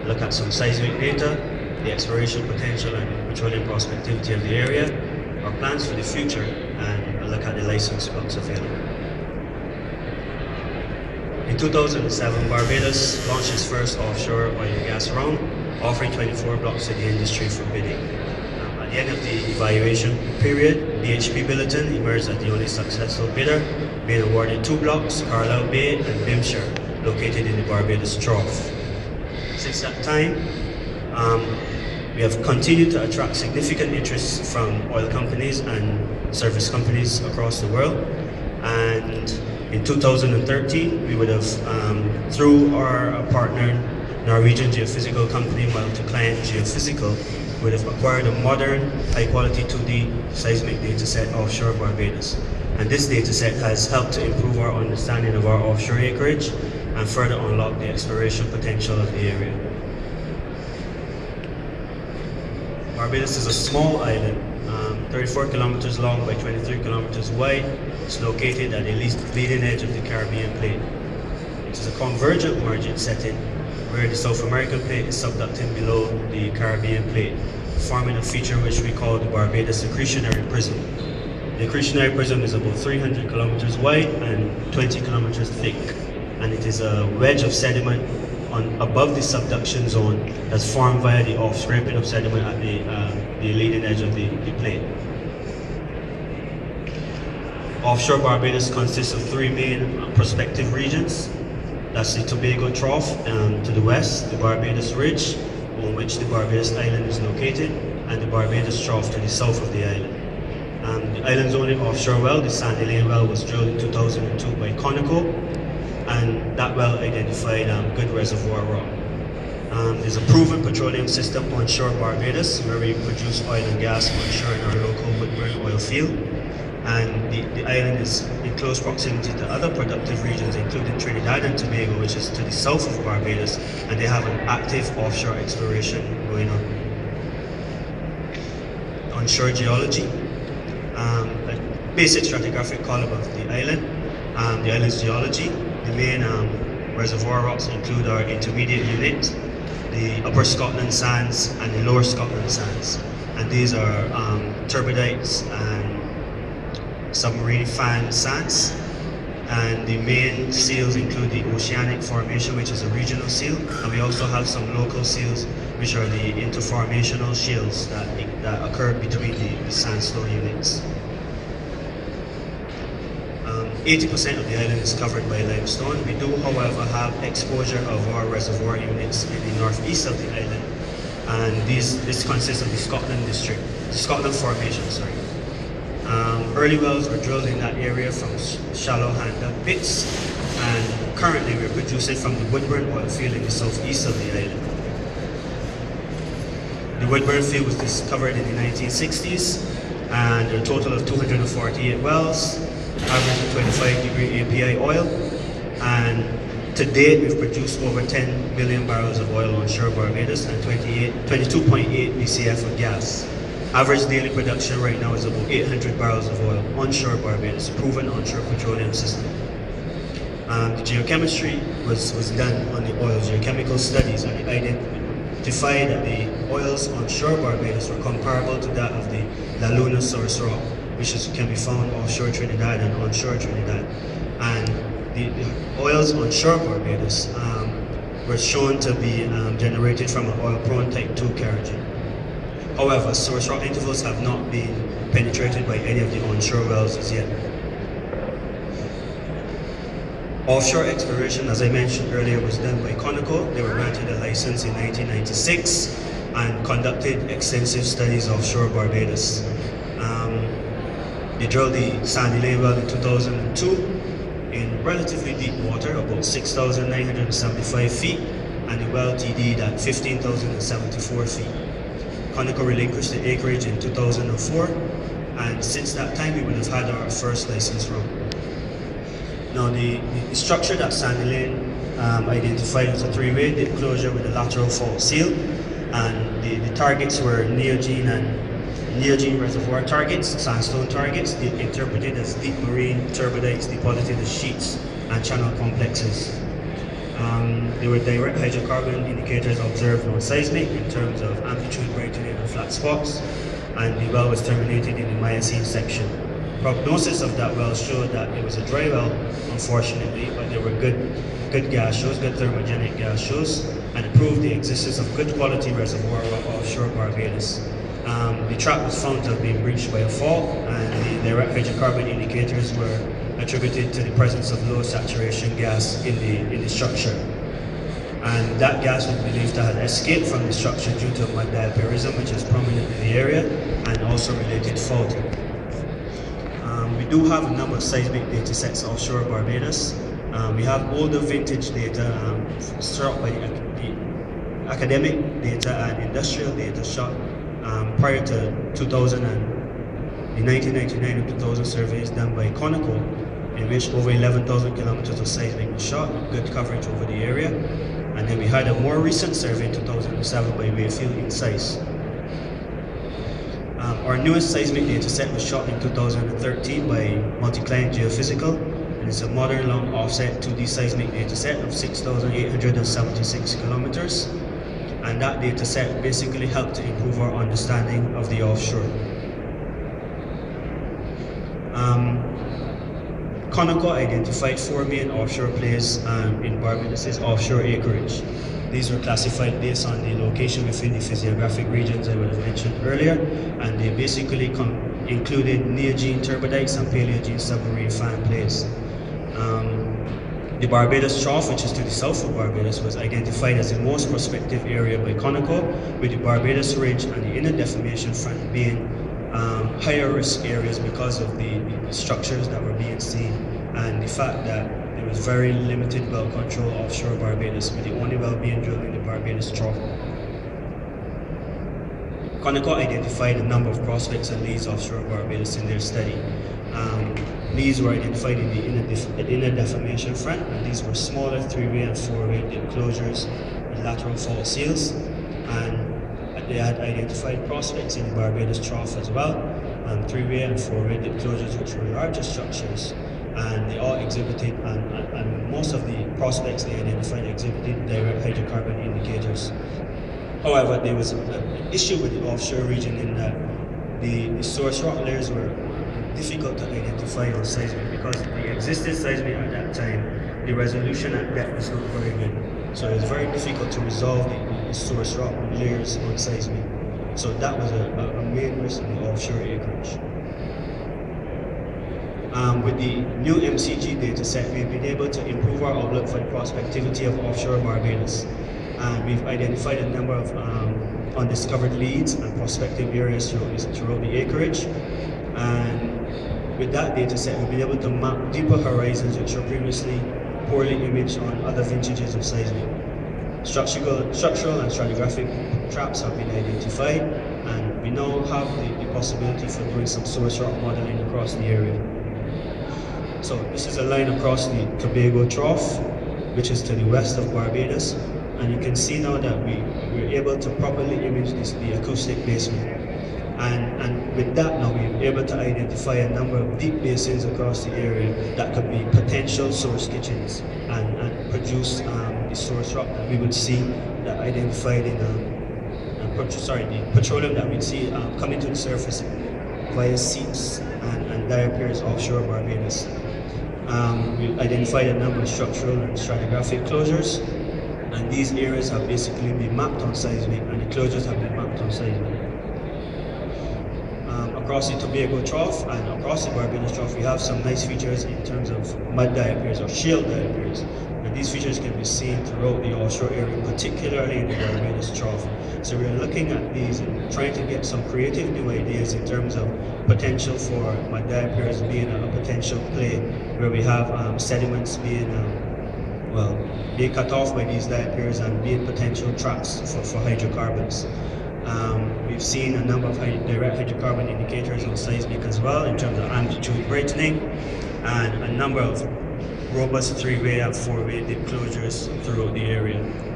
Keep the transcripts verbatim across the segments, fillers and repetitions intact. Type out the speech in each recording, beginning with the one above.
look at some seismic data, the exploration potential and petroleum prospectivity of the area, our plans for the future, and a look at the license blocks available. In two thousand seven, Barbados launched its first offshore oil and gas round, offering twenty-four blocks to the industry for bidding. Um, at the end of the evaluation period, B H P Billiton emerged as the only successful bidder, being awarded two blocks, Carlisle Bay and Bimshire, located in the Barbados Trough. Since that time, um, we have continued to attract significant interest from oil companies and service companies across the world. And in two thousand thirteen, we would have, um, through our partner, Norwegian geophysical company, Multi-Client Geophysical, would have acquired a modern, high-quality two D seismic dataset offshore Barbados. And this dataset has helped to improve our understanding of our offshore acreage and further unlock the exploration potential of the area. Barbados is a small island, um, thirty-four kilometers long by twenty-three kilometers wide. It's located at the leading edge of the Caribbean plate. It is a convergent margin setting where the South American plate is subducting below the Caribbean plate, forming a feature which we call the Barbados accretionary prism. The accretionary prism is about three hundred kilometers wide and twenty kilometers thick, and it is a wedge of sediment on above the subduction zone that's formed via the off-scraping of sediment at the, uh, the leading edge of the, the plate. Offshore Barbados consists of three main prospective regions. That's the Tobago Trough um, to the west, the Barbados Ridge, on which the Barbados Island is located, and the Barbados Trough to the south of the island. Um, the island's only offshore well, the Sandy Lane well, was drilled in two thousand two by Conoco, and that well identified um, good reservoir rock. Um, there's a proven petroleum system onshore Barbados where we produce oil and gas onshore in our local Woodburn oil field. And the, the island is in close proximity to other productive regions, including Trinidad and Tobago, which is to the south of Barbados, and they have an active offshore exploration going on. Onshore geology, um, a basic stratigraphic column of the island, um, the island's geology. The main um, reservoir rocks include our intermediate unit, the Upper Scotland sands, and the Lower Scotland sands. And these are um, turbidites and submarine fan sands, and the main seals include the Oceanic Formation, which is a regional seal, and we also have some local seals, which are the interformational shales that, that occur between the, the sandstone units. eighty percent of the island is covered by limestone. We do, however, have exposure of our reservoir units in the northeast of the island, and these, this consists of the Scotland district, the Scotland Formation, sorry. Um, early wells were drilled in that area from shallow hand-dug pits, and currently we're producing from the Woodburn oil field in the southeast of the island. The Woodburn field was discovered in the nineteen sixties, and a total of two hundred forty-eight wells, averaging twenty-five degree A P I oil, and to date we've produced over ten million barrels of oil onshore Barbados and twenty-two point eight B C F of gas. Average daily production right now is about eight hundred barrels of oil onshore Barbados, proven onshore petroleum system. Um, the geochemistry was, was done on the oil geochemical studies, and it identified that the oils onshore Barbados were comparable to that of the La Luna source rock, which is, can be found offshore Trinidad and onshore Trinidad. And the, the oils onshore Barbados um, were shown to be um, generated from an oil-prone type two kerogen. However, source rock intervals have not been penetrated by any of the onshore wells as yet. Offshore exploration, as I mentioned earlier, was done by Conoco. They were granted a license in nineteen ninety-six and conducted extensive studies offshore Barbados. Um, they drilled the Sandy Lane well in two thousand two in relatively deep water, about six thousand nine hundred seventy-five feet, and the well T D'd at fifteen thousand seventy-four feet. Conoco relinquished the acreage in two thousand four, and since that time we would have had our first license round. Now the, the structure that Sandy Lane um, identified was a three-way dip closure with a lateral fault seal, and the, the targets were neogene and neogene reservoir targets, sandstone targets, interpreted as deep marine turbidites deposited as sheets and channel complexes. Um, there were direct hydrocarbon indicators observed on seismic in terms of amplitude brightening and flat spots, and the well was terminated in the Miocene section. Prognosis of that well showed that it was a dry well, unfortunately, but there were good, good gas shows, good thermogenic gas shows, and it proved the existence of good quality reservoir offshore Barbados. Um, the trap was found to have been breached by a fault, and the direct hydrocarbon indicators were attributed to the presence of low saturation gas in the, in the structure. And that gas was believed to have escaped from the structure due to mud diapirism, which is prominent in the area, and also related faulting. Um, we do have a number of seismic data sets offshore Barbados. Um, we have older vintage data um, struck by the, the academic data and industrial data shot um, prior to two thousand and the nineteen ninety-nine and two thousand surveys done by Conoco, in which over eleven thousand kilometers of seismic was shot, good coverage over the area. And then we had a more recent survey in two thousand seven by Wayfield Insights. Um, our newest seismic data set was shot in two thousand thirteen by Multi-Client Geophysical, and it's a modern long offset two D seismic data set of six thousand eight hundred seventy-six kilometers. And that data set basically helped to improve our understanding of the offshore. Um, Conoco identified four main offshore plays um, in Barbados' offshore acreage. These were classified based on the location within the physiographic regions I would have mentioned earlier, and they basically included Neogene turbidites and Paleogene submarine fan plays. Um, the Barbados Trough, which is to the south of Barbados, was identified as the most prospective area by Conoco, with the Barbados Ridge and the inner deformation front being Um, higher risk areas because of the, the structures that were being seen, and the fact that there was very limited well control offshore Barbados, with the only well being drilled in the Barbados Trough. Conoco identified a number of prospects and leads offshore Barbados in their study. Um, leads were identified in the inner, def inner deformation front, and these were smaller three-way and four-way dip closures and lateral fault seals. And they had identified prospects in the Barbados Trough as well, um, three-way and four-way dip closures, which were larger structures, and they all exhibited, and, and, and most of the prospects they identified exhibited direct hydrocarbon indicators. However, there was an issue with the offshore region in that the, the source rock layers were difficult to identify on seismic because the existing seismic at that time, the resolution at depth was not very good. So it was very difficult to resolve the, the source rock layers on seismic. So that was a, a, a main risk in the offshore acreage. Um, with the new M C G data set, we've been able to improve our outlook for the prospectivity of offshore Barbados. And we've identified a number of um, undiscovered leads and prospective areas throughout, throughout the acreage. And with that data set, we've been able to map deeper horizons which were previously poorly imaged on other vintages of seismic. Structural, structural and stratigraphic traps have been identified, and we now have the, the possibility for doing some source rock modeling across the area. So this is a line across the Tobago Trough, which is to the west of Barbados, and you can see now that we we're able to properly image this, the acoustic basement. And, and with that now, we're able to identify a number of deep basins across the area that could be potential source kitchens and, and produce um, the source rock that we would see that identified in, um, uh, sorry, the petroleum that we'd see um, coming to the surface via seeps and, and diapirs offshore Barbados. Um, we identified a number of structural and stratigraphic closures, and these areas have basically been mapped on seismic, and the closures have been mapped on seismic. Across the Tobago Trough and across the Barbados Trough, we have some nice features in terms of mud diapirs or shale diapirs. And these features can be seen throughout the offshore area, particularly in the Barbados Trough. So we're looking at these and trying to get some creative new ideas in terms of potential for mud diapirs being a, a potential play, where we have um, sediments being, um, well, being cut off by these diapirs and being potential traps for, for hydrocarbons. Um, we've seen a number of direct hydrocarbon indicators on seismic as well in terms of amplitude brightening, and a number of robust three-way and four-way dip closures throughout the area.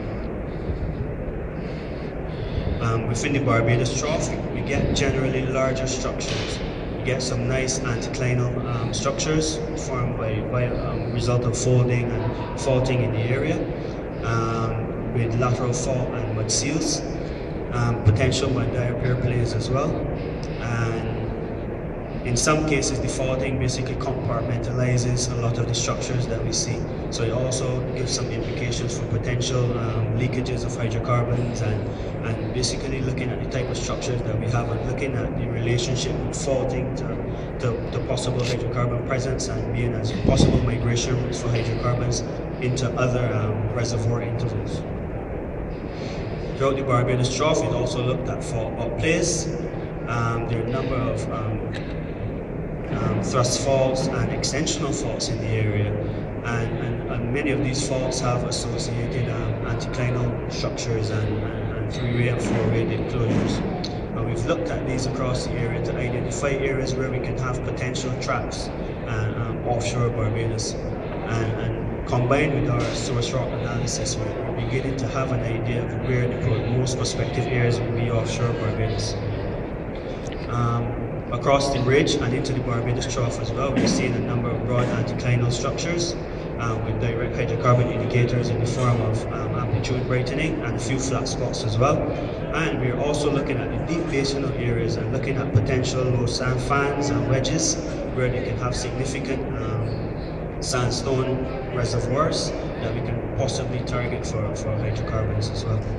Um, within the Barbados Trough, we get generally larger structures. We get some nice anticlinal um, structures formed by, by um, result of folding and faulting in the area. um, with lateral fault and mud seals, um, potential mud diapier plays as well, and in some cases the faulting basically compartmentalizes a lot of the structures that we see. So it also gives some implications for potential um, leakages of hydrocarbons, and, and basically looking at the type of structures that we have and looking at the relationship with faulting to, to, to possible hydrocarbon presence and being as possible migration routes for hydrocarbons into other um, reservoir intervals. Throughout the Barbados Trough, it also looked at fault outplays. Um, there are a number of um, um, thrust faults and extensional faults in the area, and, and, and many of these faults have associated um, anticlinal structures and, and, and three-way and four-way closures. And we've looked at these across the area to identify areas where we can have potential traps and, um, offshore Barbados. And, and combined with our source rock analysis, we're, we're beginning to have an idea of where the most prospective areas will be offshore Barbados. Um, across the ridge and into the Barbados Trough as well, we're seeing a number of broad anticlinal structures um, with direct hydrocarbon indicators in the form of um, amplitude brightening and a few flat spots as well. And we're also looking at the deep basinal areas and looking at potential low sand fans and wedges where they can have significant um, sandstone reservoirs that we can possibly target for, for hydrocarbons as well.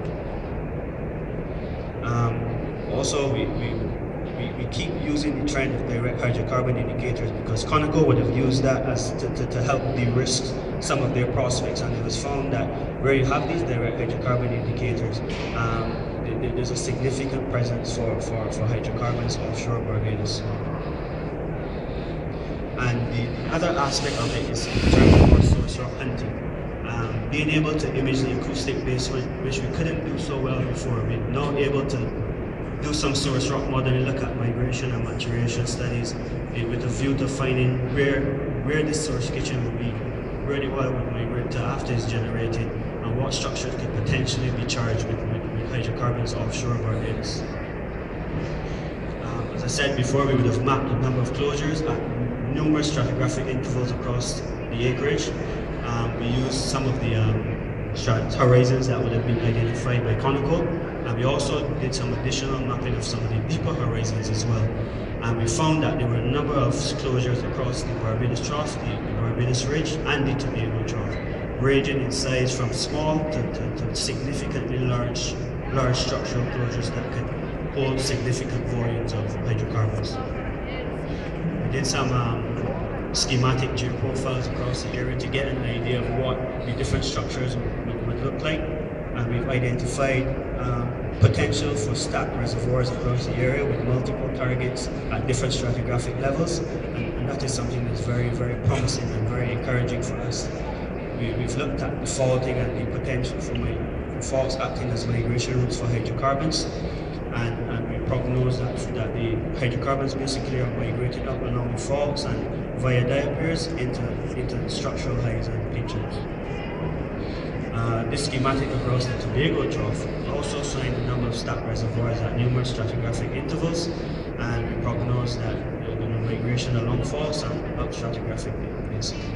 Um, also, we, we We, we keep using the trend of direct hydrocarbon indicators because Conoco would have used that as to, to, to help de-risk some of their prospects, and it was found that where you have these direct hydrocarbon indicators, um, th there's a significant presence for, for, for hydrocarbons offshore Barbados. And the other aspect of it is in terms of our source rock hunting. Um, being able to image the acoustic basement, which we couldn't do so well before, we're now able to do some source rock modeling, look at migration and maturation studies uh, with a view to finding where where this source kitchen would be, where the oil would migrate to after it's generated, and what structures could potentially be charged with, with, with hydrocarbons offshore Barbados. Um, as I said before, we would have mapped a number of closures at numerous stratigraphic intervals across the acreage. Um, we used some of the um, horizons that would have been identified by Conoco, and we also did some additional mapping of some of the deeper horizons as well. And we found that there were a number of closures across the Barbados Trough, the, the Barbados Ridge, and the Tobago Trough, ranging in size from small to, to, to significantly large, large structural closures that could hold significant volumes of hydrocarbons. We did some um, schematic geoprofiles across the area to get an idea of what the different structures would, would, would look like, and we've identified um, potential for stacked reservoirs across the area with multiple targets at different stratigraphic levels, and, and that is something that's very, very promising and very encouraging for us. We, we've looked at the faulting and the potential for, my, for faults acting as migration routes for hydrocarbons, and, and we prognose that, that the hydrocarbons basically are migrated up along the faults and via diapiers into, into structural highs and pinchers. Uh, this schematic across the Tobago Trough also showing a number of stacked reservoirs at numerous stratigraphic intervals, and we prognose that there will be migration along faults and up stratigraphic basically.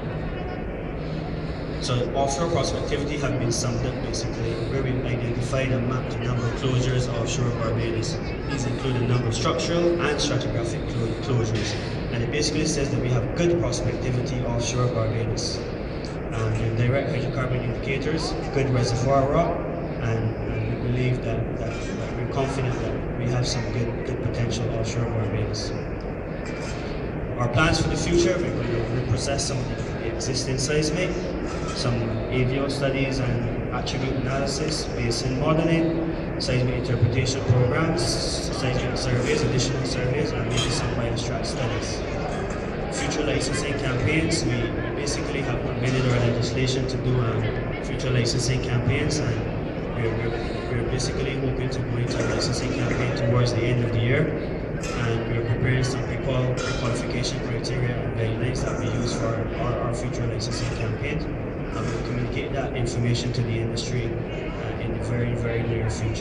So offshore prospectivity have been summed up basically, where we've identified and mapped a number of closures offshore Barbados. These include a number of structural and stratigraphic closures, and it basically says that we have good prospectivity offshore Barbados. Um, direct hydrocarbon indicators, good reservoir rock, and, and we believe that, that, that we're confident that we have some good, good potential offshore Barbados. Our plans for the future, we're going to reprocess some of the, the existing seismic, some A V O studies and attribute analysis, basin modeling, seismic interpretation programs, seismic surveys, additional surveys, and maybe some biostrat studies. Future licensing campaigns, we, we basically have amended our legislation to do um, future licensing campaigns, and we're, we're, we're basically hoping to go into a licensing campaign towards the end of the year, and we're preparing some pre-qualification criteria and guidelines that we use for our, our future licensing campaign, and we'll communicate that information to the industry uh, in the very, very near future.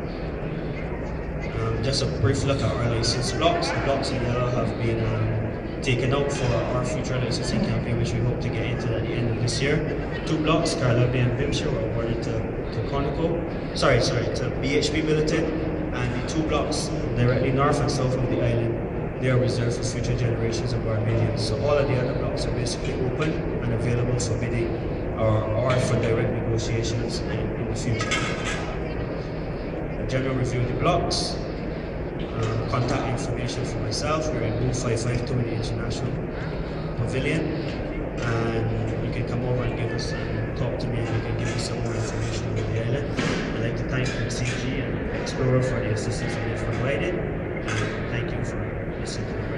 Um, just a brief look at our license blocks. The blocks in yellow have been um, taken up for our future licensing campaign, which we hope to get into at the end of this year. Two blocks, Carlabi and Bimshire, were awarded to, to Conoco, sorry, sorry, to B H P Billiton, and the two blocks directly north and south of the island, they are reserved for future generations of Barbadians. So all of the other blocks are basically open and available for bidding or, or for direct negotiations in, in the future. A general review of the blocks. Uh, contact information for myself. We're in booth five five two in the International Pavilion, and you can come over and give us and talk to me, and we can give you some more information about the island. I'd like to thank C G and Explorer for the assistance that they've provided, and thank you for listening.